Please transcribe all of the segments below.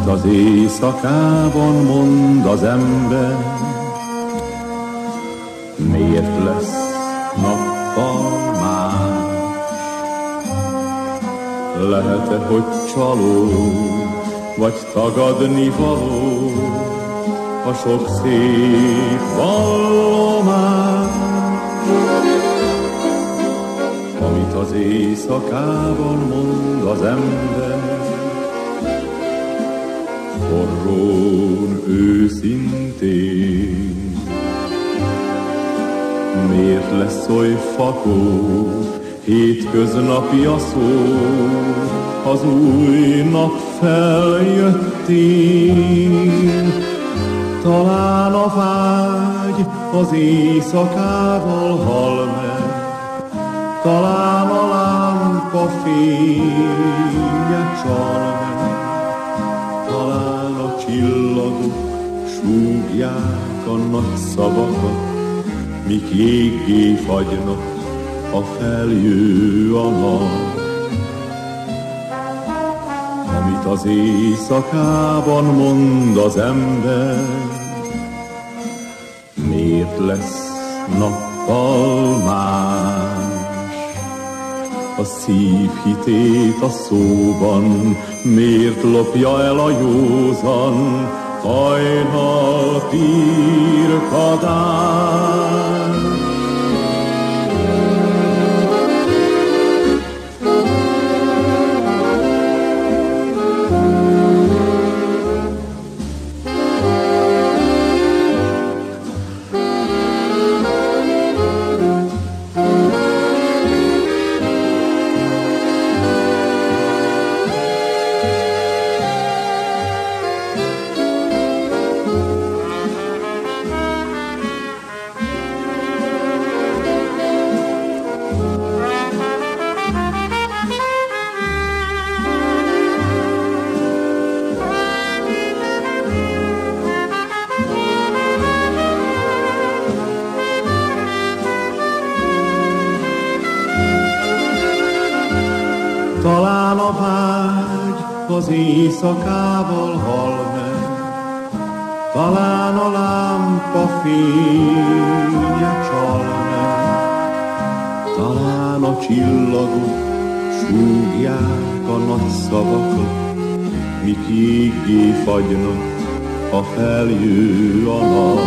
az éjszakában mond az ember, miért lesz nappal más? Lehet-e, hogy csaló, vagy tagadni való a sok szép vallomás, amit az éjszakában mond az ember, forrón, őszintén. Miért lesz oly fakó, hétköznapi a szó, az új nap feljöttén? Talán a vágy az éjszakával hal meg, talán a lámpa fénye csal meg, talán a csillagok súgják a nagy szavakat, mik jéggé fagynak, a feljő a nap. Amit az éjszakában mond az ember, miért lesz nappal más? A szív hitét a szóban miért lopja el a józan hajnal pirkadás? Talán a vágy az éjszakával hal meg, talán a lámpa fénye csal meg, talán a csillagok súgják a nagy szavakat, mik jéggé fagynak, a feljő a nap.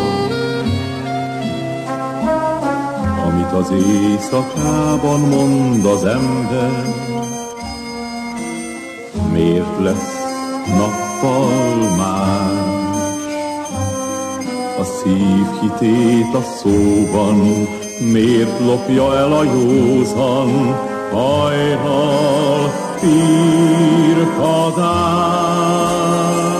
Amit az éjszakában mond az ember, miért lesz nappal más? A szív hitét a szóban miért lopja el a józan hajnal pirkadás?